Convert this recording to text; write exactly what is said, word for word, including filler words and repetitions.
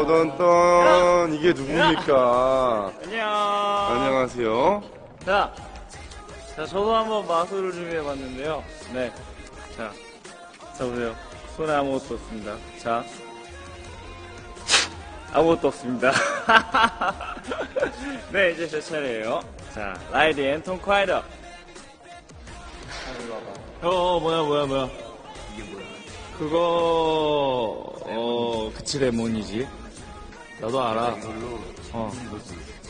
딴딴딴 이게 누굽니까? 안녕. 안녕하세요. 자, 자 저도 한번 마술을 준비해봤는데요. 네, 자, 자 보세요. 손에 아무것도 없습니다. 자, 아무것도 없습니다. 네, 이제 제 차례예요. 자, 라이디 앤톤 콰이더. 어, 뭐야, 뭐야, 뭐야. 이게 뭐야? 그거, 어, 그치, 레몬이지. 나도 알아. 어.